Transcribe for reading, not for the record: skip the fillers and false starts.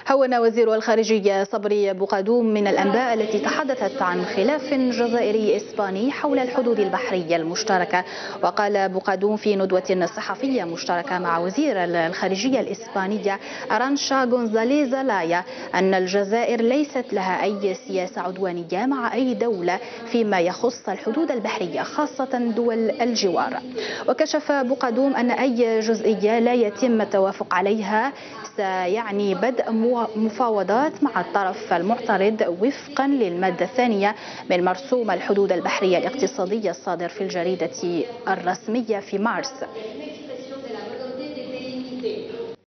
هون وزير الخارجية صبري بوقادوم من الأنباء التي تحدثت عن خلاف جزائري إسباني حول الحدود البحرية المشتركة. وقال بوقادوم في ندوة صحفية مشتركة مع وزير الخارجية الإسبانية أرانشا غونزاليز لايا أن الجزائر ليست لها أي سياسة عدوانية مع أي دولة فيما يخص الحدود البحرية خاصة دول الجوار. وكشف بوقادوم أن أي جزئية لا يتم التوافق عليها سيعني بدء مفاوضات مع الطرف المعترض وفقا للمادة الثانية من مرسوم الحدود البحرية الاقتصادية الصادر في الجريدة الرسمية في مارس.